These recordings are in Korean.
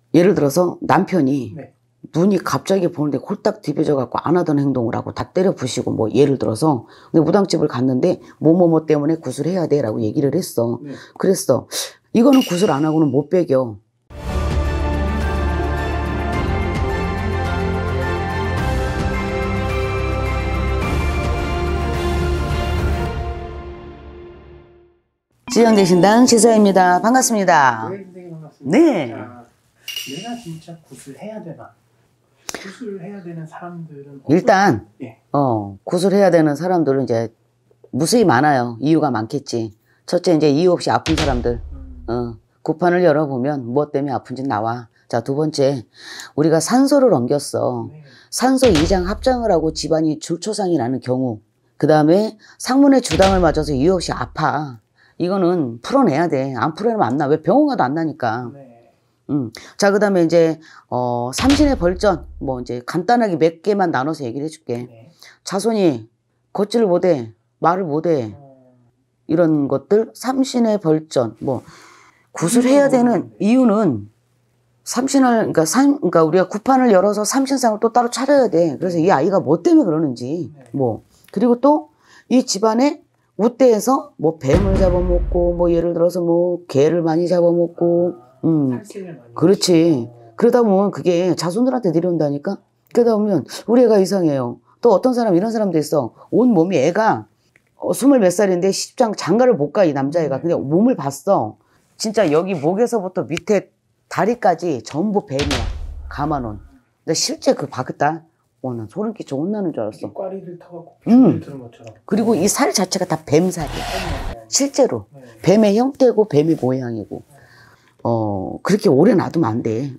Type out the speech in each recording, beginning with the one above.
예를 들어서 남편이 네. 눈이 갑자기 보는데 홀딱 뒤집어져 갖고 안 하던 행동을 하고 다 때려 부시고 뭐 예를 들어서 근데 무당집을 갔는데 뭐뭐뭐 때문에 구슬해야 돼 라고 얘기를 했어. 네. 그랬어. 이거는 구슬 안 하고는 못 배겨. 지연대신당 지서입니다. 반갑습니다. 네, 선생님 반갑습니다. 네. 자, 내가 진짜 구슬해야 되나? 구슬해야 되는 사람들은 일단 예. 구슬해야 되는 사람들은 이제 무수히 많아요. 이유가 많겠지. 첫째 이제 이유 없이 아픈 사람들. 구판을 열어보면 무엇 때문에 아픈지 나와. 자, 두 번째 우리가 산소를 옮겼어. 네. 산소 이장 합장을 하고 집안이 줄초상이 나는 경우. 그 다음에 상문에 주당을 맞아서 이유 없이 아파. 이거는 풀어내야 돼. 안 풀어내면 안 나. 왜 병원 가도 안 나니까. 네. 자, 그 다음에 이제, 삼신의 벌전. 뭐 이제 간단하게 몇 개만 나눠서 얘기를 해줄게. 네. 자손이 걷지를 못해. 말을 못해. 이런 것들. 삼신의 벌전. 뭐, 구슬해야 되는 이유는 삼신을, 그러니까 우리가 구판을 열어서 삼신상을 또 따로 차려야 돼. 그래서 이 아이가 뭐 때문에 그러는지. 네. 뭐. 그리고 또 이 집안에 우대에서 뭐 뱀을 잡아먹고 뭐 예를 들어서 뭐 개를 많이 잡아먹고 탈세를 많이 그렇지. 그러다 보면 그게 자손들한테 내려온다니까. 그러다 보면 우리 애가 이상해요. 또 어떤 사람 이런 사람도 있어. 온 몸이 애가 20몇 살인데 시집장 장가를 못 가 이 남자애가. 근데 몸을 봤어. 진짜 여기 목에서부터 밑에 다리까지 전부 뱀이야. 감아놓은. 근데 실제 그 봤다. 난 소름 끼쳐 혼나는 줄 알았어. 꽈리를 타갖고 를 들은 것처럼. 그리고 이 살 자체가 다 뱀살이야. 네. 실제로. 네. 뱀의 형태고 뱀의 모양이고. 그렇게 오래 놔두면 안 돼.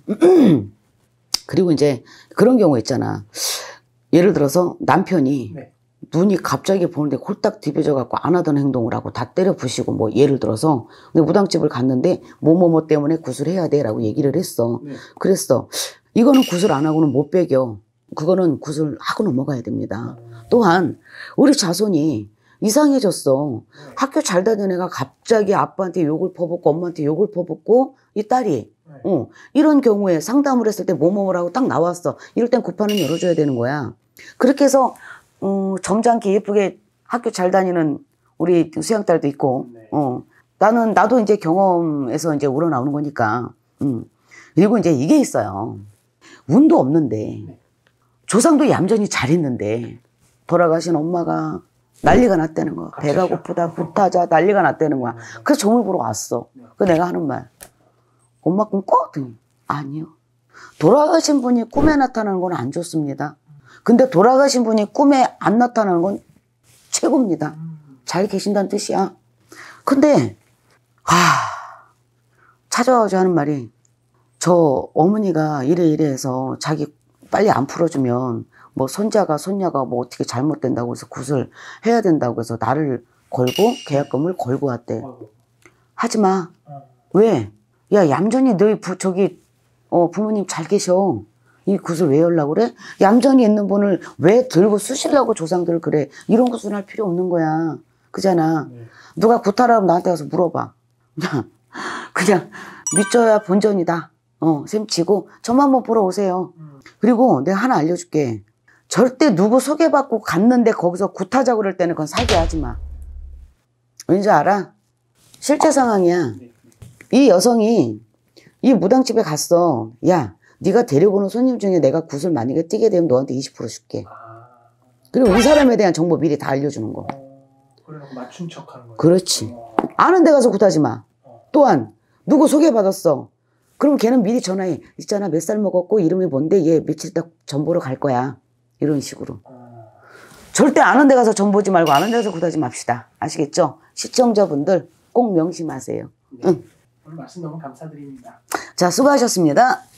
그리고 이제 그런 경우 있잖아. 예를 들어서 남편이 네. 눈이 갑자기 보는데 홀딱 뒤집어져 갖고 안 하던 행동을 하고 다 때려 부시고 뭐 예를 들어서 근데 무당집을 갔는데 뭐뭐뭐 때문에 구슬해야 돼 라고 얘기를 했어. 네. 그랬어. 이거는 구슬 안 하고는 못 배겨. 그거는 구슬하고 넘어가야 됩니다. 또한 우리 자손이 이상해졌어. 학교 잘 다니는 애가 갑자기 아빠한테 욕을 퍼붓고 엄마한테 욕을 퍼붓고 이 딸이 이런 경우에 상담을 했을 때 뭐뭐라고 딱 나왔어. 이럴 땐 구판은 열어줘야 되는 거야. 그렇게 해서 점잖게 예쁘게 학교 잘 다니는 우리 수양딸도 있고 네. 나도 이제 경험에서 이제 우러나오는 거니까. 그리고 이제 이게 있어요. 운도 없는데 네. 조상도 얌전히 잘했는데 돌아가신 엄마가 난리가 났다는 거야. 배가 고프다, 불타자 난리가 났다는 거야. 그래서 점을 보러 왔어. 그래서 내가 하는 말. 엄마 꿈 꿔? 아니요. 돌아가신 분이 꿈에 나타나는 건 안 좋습니다. 근데 돌아가신 분이 꿈에 안 나타나는 건 최고입니다. 잘 계신다는 뜻이야. 근데 찾아와서 하는 말이 저 어머니가 이래 해서 자기 빨리 안 풀어주면 뭐 손자가 손녀가 뭐 어떻게 잘못된다고 해서 구슬 해야 된다고 해서 나를 걸고 계약금을 걸고 왔대. 하지마. 왜? 야 얌전히 너희 부모님 잘 계셔. 이 구슬 왜 하려고 그래? 얌전히 있는 분을 왜 들고 쑤시려고 조상들을 그래. 이런 구슬 할 필요 없는 거야. 그잖아. 누가 구타라면 나한테 가서 물어봐. 그냥 믿져야 본전이다. 셈 치고 저만 한번 보러 오세요. 그리고 내가 하나 알려줄게. 절대 누구 소개받고 갔는데 거기서 구타자 그럴 때는 그건 사기하지 마. 왠지 알아? 실제 상황이야. 이 여성이 이 무당집에 갔어. 야, 네가 데려오는 손님 중에 내가 구슬 만약에 뛰게 되면 너한테 20% 줄게. 그리고 이 사람에 대한 정보 미리 다 알려주는 거. 그래놓고 맞춘 척 하는 거야. 그렇지. 아는 데 가서 구타지 마. 또한 누구 소개받았어. 그럼 걔는 미리 전화해. 있잖아 몇 살 먹었고 이름이 뭔데 얘 며칠 있다 전 보러 갈 거야. 이런 식으로. 절대 아는 데 가서 전 보지 말고 아는 데 가서 구타지 맙시다. 아시겠죠? 시청자분들 꼭 명심하세요. 네. 오늘 말씀 너무 감사드립니다. 자, 수고하셨습니다.